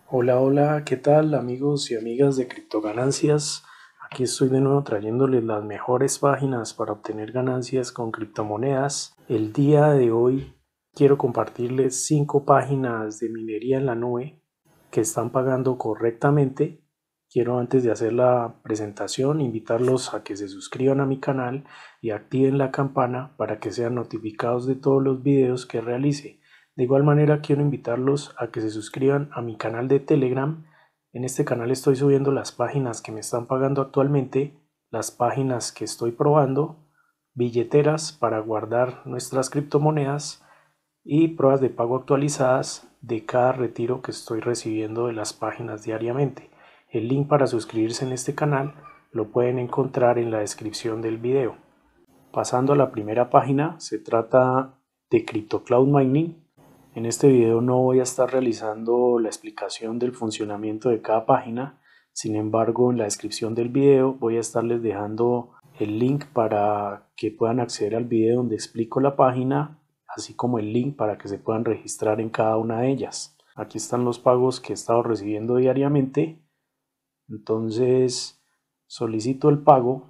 Hola, hola, ¿qué tal amigos y amigas de Criptoganancias? Aquí estoy de nuevo trayéndoles las mejores páginas para obtener ganancias con criptomonedas. El día de hoy quiero compartirles 5 páginas de minería en la nube que están pagando correctamente. Quiero antes de hacer la presentación invitarlos a que se suscriban a mi canal y activen la campana para que sean notificados de todos los videos que realice. De igual manera quiero invitarlos a que se suscriban a mi canal de Telegram. En este canal estoy subiendo las páginas que me están pagando actualmente, las páginas que estoy probando, billeteras para guardar nuestras criptomonedas y pruebas de pago actualizadas de cada retiro que estoy recibiendo de las páginas diariamente. El link para suscribirse en este canal lo pueden encontrar en la descripción del video. Pasando a la primera página, se trata de CryptoCloud Mining. En este video no voy a estar realizando la explicación del funcionamiento de cada página, sin embargo en la descripción del video voy a estarles dejando el link para que puedan acceder al video donde explico la página, así como el link para que se puedan registrar en cada una de ellas. Aquí están los pagos que he estado recibiendo diariamente, entonces solicito el pago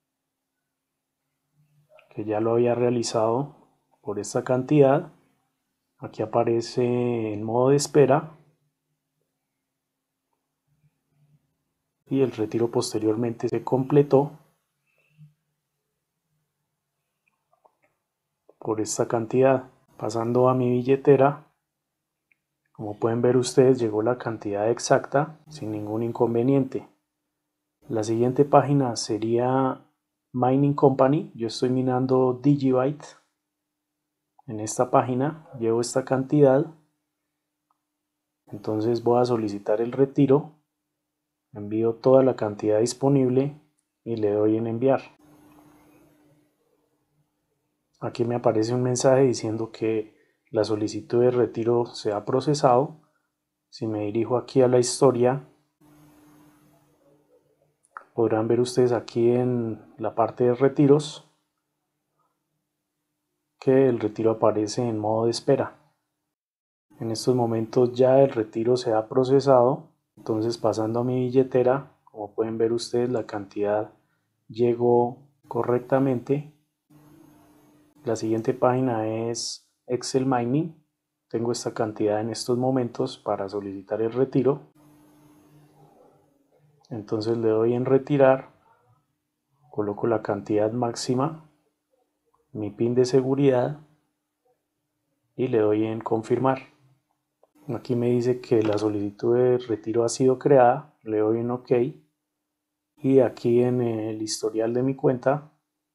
que ya lo había realizado por esta cantidad. Aquí aparece en modo de espera y el retiro posteriormente se completó por esta cantidad. Pasando a mi billetera, como pueden ver ustedes, llegó la cantidad exacta sin ningún inconveniente. La siguiente página sería Mining Company. Yo estoy minando Digibyte. En esta página llevo esta cantidad, entonces voy a solicitar el retiro, envío toda la cantidad disponible y le doy en enviar. Aquí me aparece un mensaje diciendo que la solicitud de retiro se ha procesado. Si me dirijo aquí a la historia, podrán ver ustedes aquí en la parte de retiros que el retiro aparece en modo de espera. En estos momentos ya el retiro se ha procesado, entonces pasando a mi billetera, como pueden ver ustedes, la cantidad llegó correctamente. La siguiente página es Excel Mining. Tengo esta cantidad en estos momentos para solicitar el retiro. Entonces le doy en retirar, coloco la cantidad máxima, mi PIN de seguridad y le doy en confirmar. Aquí me dice que la solicitud de retiro ha sido creada, le doy en OK y aquí en el historial de mi cuenta,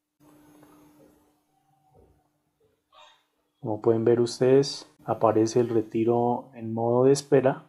como pueden ver ustedes, aparece el retiro en modo de espera.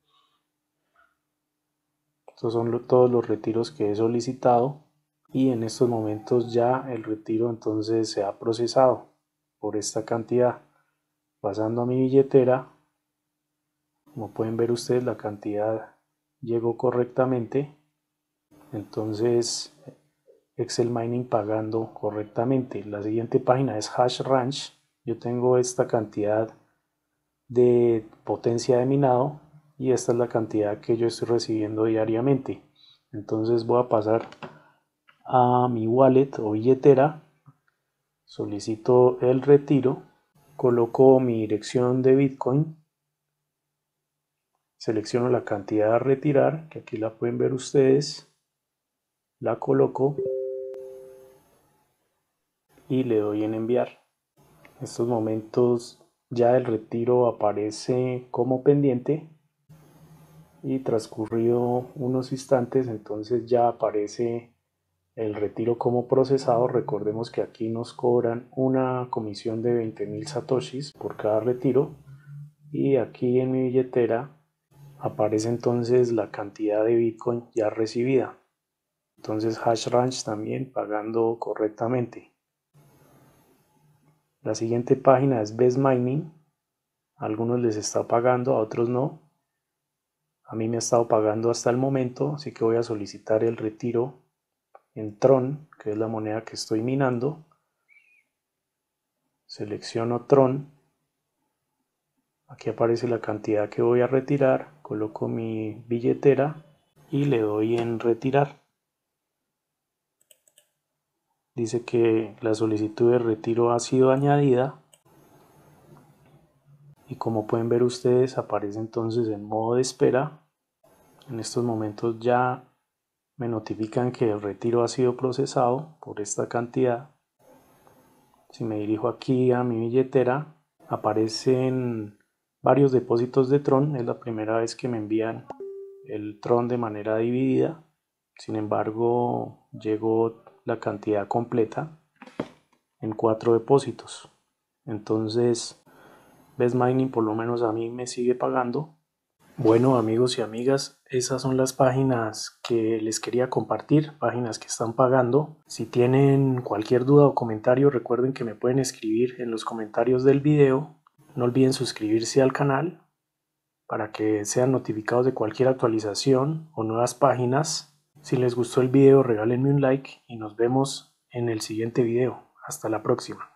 Estos son todos los retiros que he solicitado y en estos momentos ya el retiro entonces se ha procesado por esta cantidad. Pasando a mi billetera, como pueden ver ustedes, la cantidad llegó correctamente, entonces Excel Mining pagando correctamente. La siguiente página es Hash Ranch. Yo tengo esta cantidad de potencia de minado y esta es la cantidad que yo estoy recibiendo diariamente. Entonces voy a pasar a mi wallet o billetera, solicito el retiro, coloco mi dirección de Bitcoin, selecciono la cantidad a retirar, que aquí la pueden ver ustedes, la coloco y le doy en enviar. En estos momentos ya el retiro aparece como pendiente y transcurrido unos instantes entonces ya aparece el retiro como procesado. Recordemos que aquí nos cobran una comisión de 20.000 satoshis por cada retiro y aquí en mi billetera aparece entonces la cantidad de Bitcoin ya recibida. Entonces Hash Ranch también pagando correctamente. La siguiente página es Best Mining. A algunos les está pagando, a otros no. A mí me ha estado pagando hasta el momento, así que voy a solicitar el retiro en Tron, que es la moneda que estoy minando. Selecciono Tron. Aquí aparece la cantidad que voy a retirar, coloco mi billetera y le doy en retirar. Dice que la solicitud de retiro ha sido añadida y como pueden ver ustedes aparece entonces en modo de espera. En estos momentos ya me notifican que el retiro ha sido procesado por esta cantidad. Si me dirijo aquí a mi billetera, aparecen varios depósitos de Tron. Es la primera vez que me envían el Tron de manera dividida. Sin embargo, llegó la cantidad completa en 4 depósitos. Entonces, Best Mining por lo menos a mí me sigue pagando. Bueno, amigos y amigas, esas son las páginas que les quería compartir, páginas que están pagando. Si tienen cualquier duda o comentario, recuerden que me pueden escribir en los comentarios del video. No olviden suscribirse al canal para que sean notificados de cualquier actualización o nuevas páginas. Si les gustó el video, regálenme un like y nos vemos en el siguiente video. Hasta la próxima.